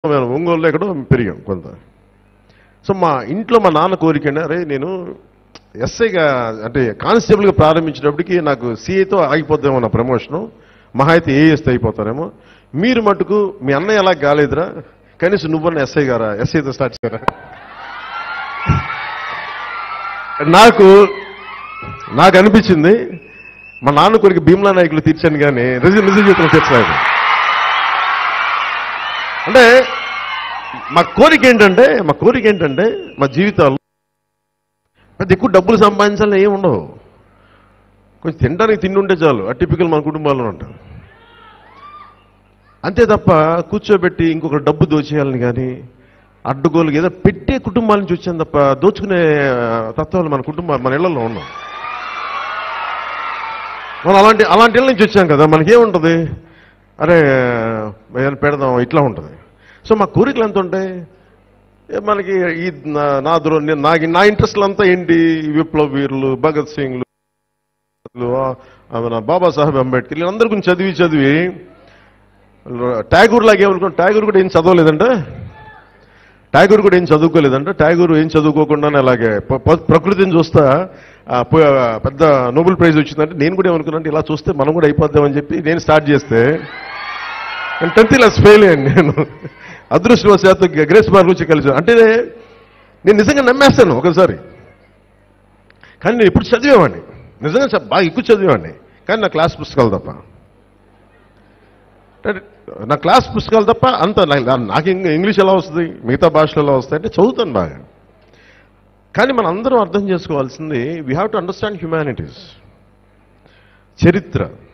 మేము ఒంగోలులో ఎక్కడో పెరిగాం కొంత. సో మా ఇంట్లో మా నాన్న కోరిక అండి, అరే నేను ఎస్ఐగా అంటే కానిస్టేబుల్గా ప్రారంభించినప్పటికీ నాకు సిఐతో ఆగిపోద్దేమో నా ప్రమోషను, మహా అయితే ఏఎస్తో అయిపోతారేమో, మీరు మటుకు మీ అన్నయ్య అలా కాలేదురా, కనీసం నువ్వన్న ఎస్ఐ గారా, ఎస్ఐతో స్టార్ట్ చేయరా. నాకు అనిపించింది మా నాన్న కోరిక భీమ్లా నాయకులు తీర్చాను కానీ నిజ జీవితంలో తీర్చలేదు. అంటే మా కోరిక ఏంటంటే మా జీవితాల్లో పెద్ద ఎక్కువ డబ్బులు సంపాదించాలని ఏమి ఉండవు, కొంచెం తినడానికి తిండి ఉంటే చాలు. ఆ టిపికల్ మన కుటుంబాల్లో ఉంటాం. అంతే తప్ప కూర్చోబెట్టి ఇంకొక డబ్బు దోచేయాలని కానీ అడ్డుగోలు ఏదో పెట్టే కుటుంబాల నుంచి వచ్చాను తప్ప దోచుకునే తత్వాలు మన ఇళ్లలో ఉన్నాం. మనం అలాంటి ఇళ్ళ నుంచి వచ్చాం కదా, మనకేముంటుంది, అరే పెడదాం ఇట్లా ఉంటుంది. సో మా కోరికలు ఎంత ఉంటాయి మనకి, ఈ నా ఇంట్రెస్ట్లు అంతా ఏంటి, విప్లవ వీరులు, భగత్ సింగ్లు, బాబాసాహెబ్ అంబేద్కర్ వీళ్ళందరి గురించి చదివి ట్యాగూర్ లాగా ఏమనుకోండి, ట్యాగూర్ కూడా ఏం చదువుకోలేదంట. ట్యాగూర్ ఏం చదువుకోకుండానే అలాగే ప్రకృతిని చూస్తా పెద్ద నోబెల్ ప్రైజ్ వచ్చిందంటే నేను కూడా ఏమనుకున్నాను, ఇలా చూస్తే మనం కూడా అయిపోద్దామని చెప్పి నేను స్టార్ట్ చేస్తే 10th క్లాస్ ఫెయిల్ అయ్యాను నేను. అదృష్టవశాత్తు గ్రేస్ మార్క్ వచ్చి కలిసి, అంటే నేను నిజంగా నమ్మేస్తాను ఒకసారి. కానీ నేను ఇప్పుడు చదివేవాడిని, నిజంగా బాగా ఎక్కువ చదివేవాడిని, కానీ నా క్లాస్ పుస్తకాలు తప్ప అంత నాకు ఇంగ్లీష్ ఎలా వస్తుంది, మిగతా భాషలు ఎలా వస్తాయి అంటే చదువుతాను బాగా. కానీ మనం అందరం అర్థం చేసుకోవాల్సింది, we have to understand humanities, చరిత్ర.